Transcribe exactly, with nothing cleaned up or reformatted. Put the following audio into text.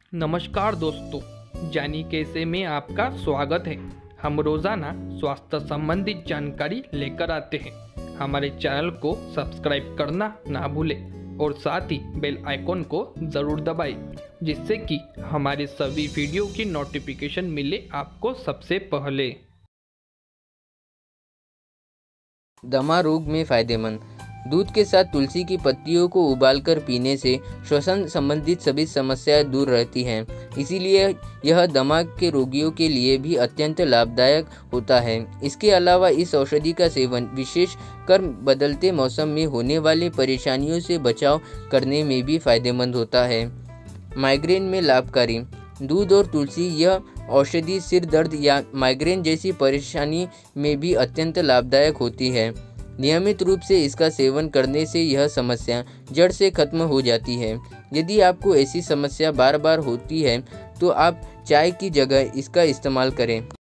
नमस्कार दोस्तों, जानी कैसे में आपका स्वागत है। हम रोज़ाना स्वास्थ्य संबंधित जानकारी लेकर आते हैं। हमारे चैनल को सब्सक्राइब करना ना भूलें और साथ ही बेल आइकॉन को ज़रूर दबाएं, जिससे कि हमारे सभी वीडियो की नोटिफिकेशन मिले आपको सबसे पहले। दमा रोग में फ़ायदेमंद। दूध के साथ तुलसी की पत्तियों को उबालकर पीने से श्वसन संबंधित सभी समस्याएं दूर रहती हैं। इसीलिए यह दमा के रोगियों के लिए भी अत्यंत लाभदायक होता है। इसके अलावा इस औषधि का सेवन विशेष कर बदलते मौसम में होने वाली परेशानियों से बचाव करने में भी फायदेमंद होता है। माइग्रेन में लाभकारी। दूध और तुलसी यह औषधि सिर दर्द या माइग्रेन जैसी परेशानी में भी अत्यंत लाभदायक होती है। नियमित रूप से इसका सेवन करने से यह समस्या जड़ से खत्म हो जाती है। यदि आपको ऐसी समस्या बार बार होती है तो आप चाय की जगह इसका इस्तेमाल करें।